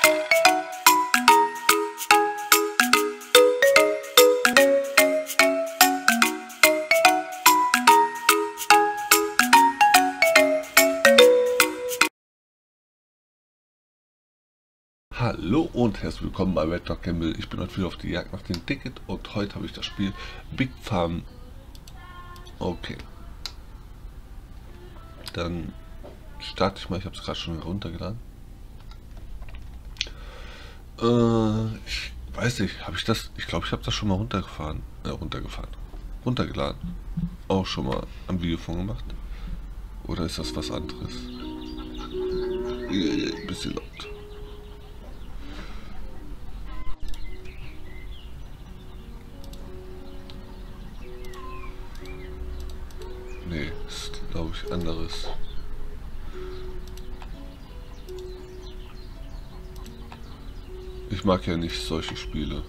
Hallo und herzlich willkommen bei Red Dog Gamble. Ich bin heute wieder auf die Jagd nach dem Ticket und heute habe ich das Spiel Big Farm. Okay. Dann starte ich mal, ich habe es gerade schon runtergeladen. Ich weiß nicht, habe ich das, ich glaube ich habe das schon mal runtergeladen. Auch schon mal am Video von gemacht. Oder ist das was anderes? Ein bisschen laut. Nee, ist glaube ich anderes. Ich mag ja nicht solche Spiele.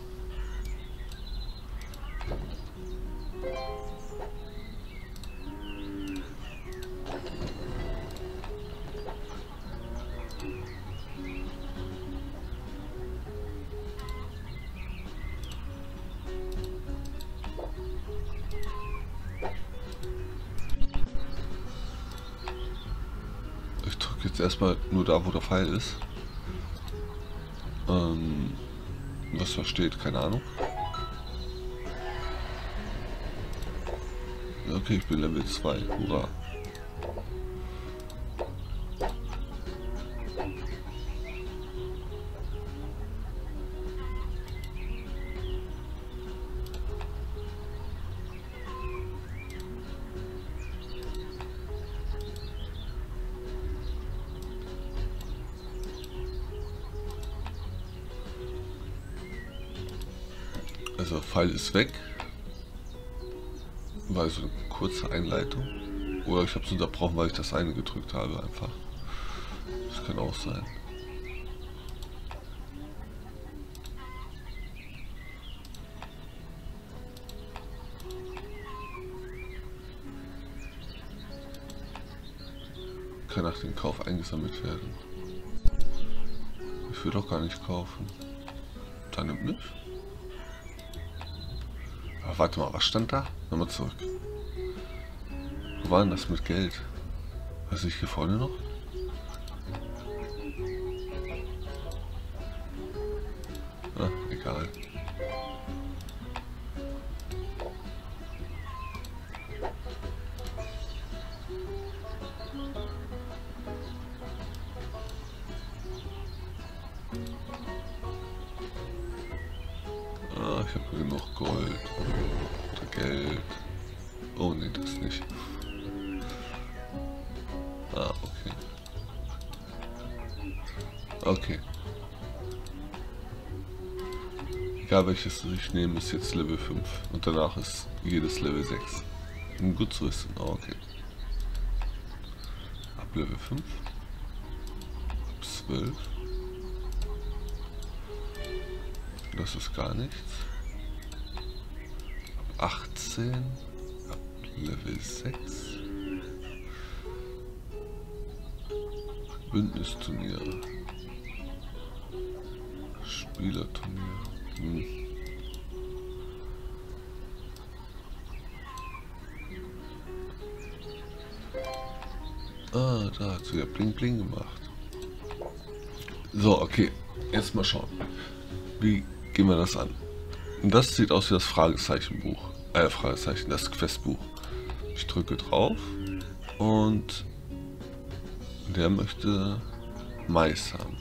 Ich drücke jetzt erstmal nur da, wo der Pfeil ist. Was da steht, keine Ahnung. Okay, ich bin Level 2, hurra. Also Pfeil ist weg. War so eine kurze Einleitung. Oder ich habe es unterbrochen, weil ich das eine gedrückt habe einfach. Das kann auch sein. Kann nach dem Kauf eingesammelt werden. Ich will doch gar nicht kaufen. Dann nimmt nicht. Aber warte mal, was stand da? Nochmal zurück. Wo war denn das mit Geld? Was ich hier vorne noch? Ah, egal. Ah, ich habe genug Gold. Oder Geld. Oh ne, das nicht. Ah, okay. Okay. Egal welches ich nehme, ist jetzt Level 5. Und danach ist jedes Level 6. Gut zu wissen. Oh, okay. Ab Level 5. Ab 12. Das ist gar nichts. Ab 18. Ab Level 6. Bündnisturnier. Spielerturnier. Ah, da hat sie ja Bling Bling gemacht. So, okay. Jetzt mal schauen. Wie gehen wir das an? Das sieht aus wie das Fragezeichenbuch. Fragezeichen, das Questbuch. Ich drücke drauf und der möchte Mais haben.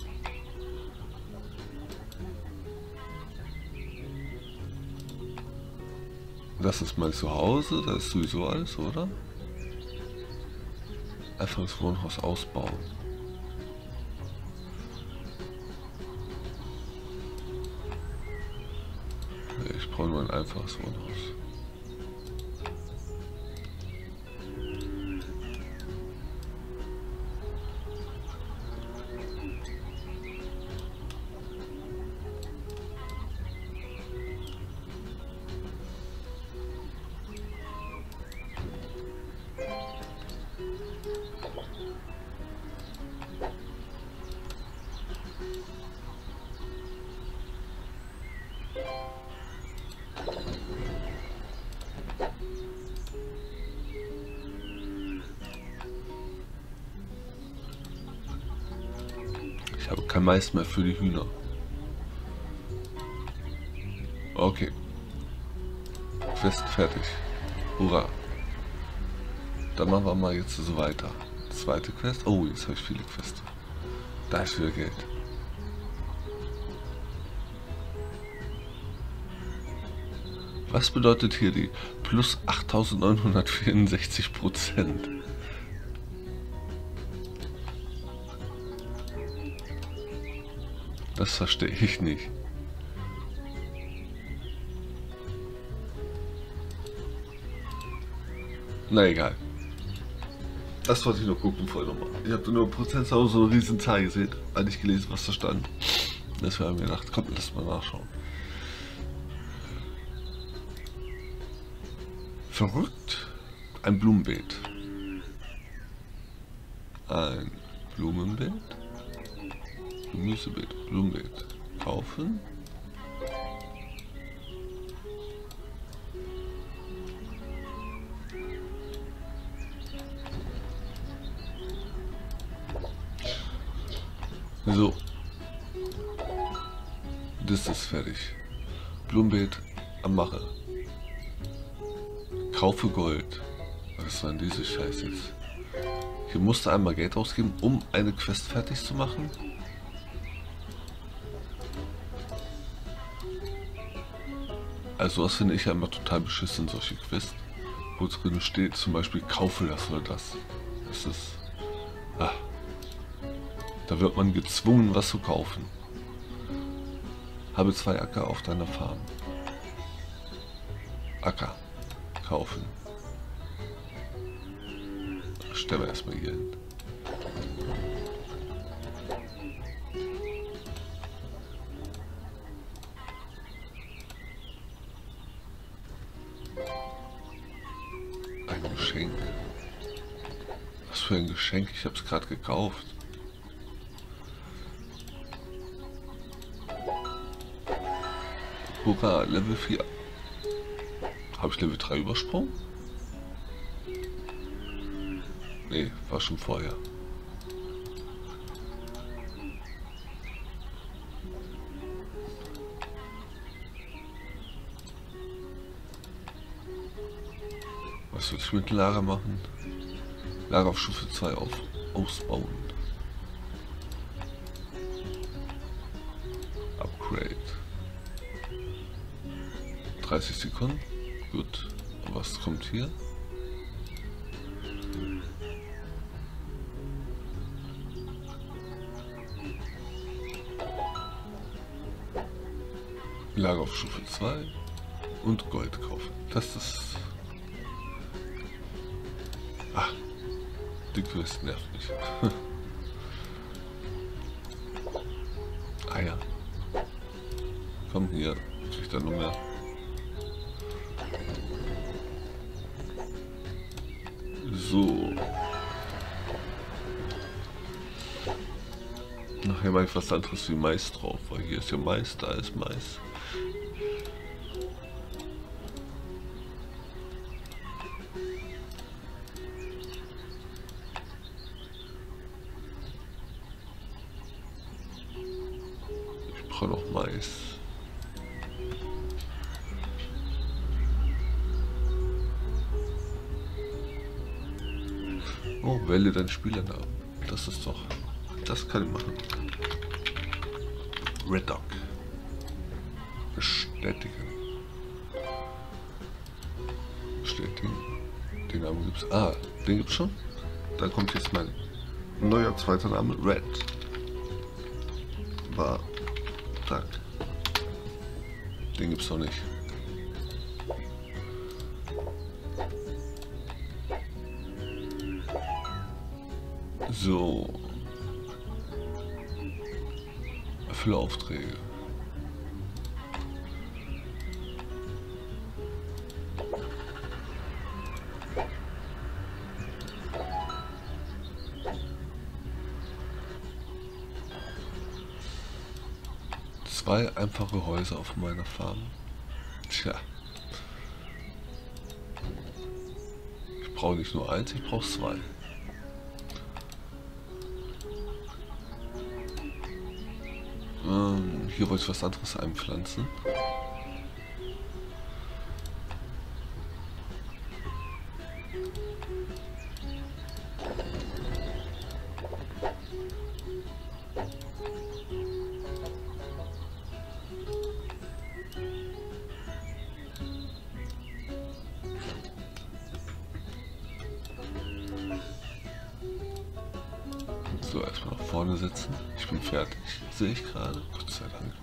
Das ist mein Zuhause, das ist sowieso alles, oder? Einfach das Wohnhaus ausbauen. Ich brauche nur ein einfaches Wohnhaus. habe kein Mais mehr für die Hühner. Okay. Quest fertig. Hurra. Dann machen wir mal jetzt so weiter. Zweite Quest. Oh, jetzt habe ich viele Quests. Da ist wieder Geld. Was bedeutet hier die plus 8.964%? Das verstehe ich nicht. Na egal. Das wollte ich noch gucken vorher nochmal. Ich habe nur Prozentzahl so eine riesen Zahl gesehen, weil ich gelesen, was da stand. Deswegen habe ich mir gedacht, komm, lass mal nachschauen. Verrückt. Ein Blumenbeet. Ein Blumenbeet. Gemüsebeet. Blumenbeet. Kaufen. So. Das ist fertig. Blumenbeet am Mache. Kaufe Gold. Was war denn diese Scheiße jetzt? Hier musste einmal Geld ausgeben, um eine Quest fertig zu machen. Also das finde ich ja immer total beschissen, solche Quests. Wo drin steht zum Beispiel, kaufe das oder das. Das ist... Ah. Da wird man gezwungen, was zu kaufen. Habe 2 Acker auf deiner Farm. Acker. Kaufen. Stellen wir erstmal hier hin. Ein Geschenk. Was für ein Geschenk? Ich habe es gerade gekauft. Hurra, Level 4. Habe ich Level 3 übersprungen? Nee, war schon vorher. Was soll ich mit dem Lager machen? Lager auf Stufe 2 ausbauen. Upgrade. 30 Sekunden. Gut. Und was kommt hier? Lager auf Stufe 2 und Gold kaufen. Das ist... Ah, die Quest nervt mich. Ah ja. Komm hier, krieg da noch mehr. So. Nachher mache ich was anderes wie Mais drauf, weil hier ist ja Mais, da ist Mais. Ich brauche noch Mais. Oh, wähle deinen Spielernamen. Das ist doch... Das kann ich machen. Red Dog. Bestätigen. Bestätigen. Den Namen gibt's. Ah, den gibt's schon. Da kommt jetzt mein neuer zweiter Name. Red. War. Tag. Den gibt's noch nicht. So. Erfülle Aufträge. Zwei einfache Häuser auf meiner Farm. Tja. Ich brauche nicht nur eins, ich brauche zwei. hier wollte ich was anderes einpflanzen. So, erstmal nach vorne setzen. Ich bin fertig. Sehe ich gerade. Gott sei Dank.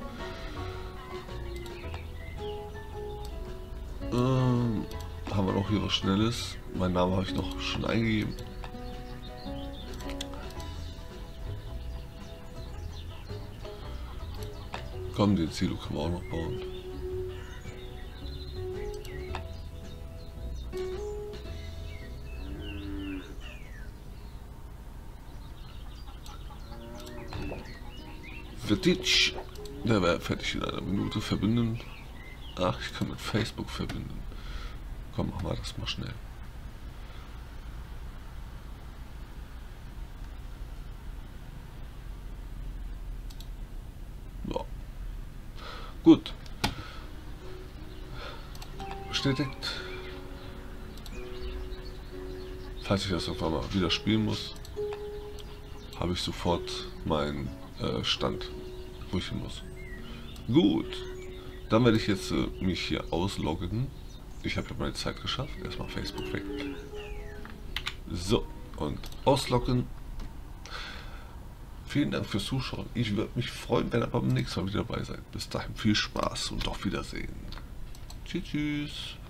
Haben wir noch hier was Schnelles. Meinen Namen habe ich noch schon eingegeben. Komm, den Silo können wir auch noch bauen. Fertig. Der wäre fertig in einer Minute. Verbinden. Ach, ich kann mit Facebook verbinden. Komm, machen wir das mal schnell. Ja. Gut. Bestätigt. Falls ich das irgendwann mal wieder spielen muss, habe ich sofort meinen Stand, wo ich hin muss. Gut. Dann werde ich jetzt mich hier ausloggen. Ich habe ja meine Zeit geschafft. Erstmal Facebook weg. So, und ausloggen. Vielen Dank fürs Zuschauen. Ich würde mich freuen, wenn ihr beim nächsten Mal wieder dabei seid. Bis dahin viel Spaß und auf Wiedersehen. Tschüss.